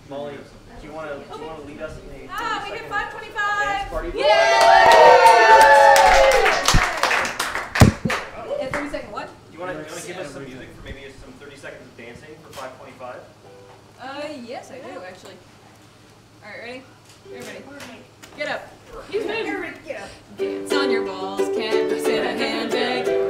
Molly, do you want to lead us in a we hit 525. dance party? Yay! And 30 second what? Do you want to give us some music for maybe some 30 seconds of dancing for 525? Yes, I do actually. All right, ready? Everybody, get up. Everybody, get up. Dance on your balls, canvas in a handbag.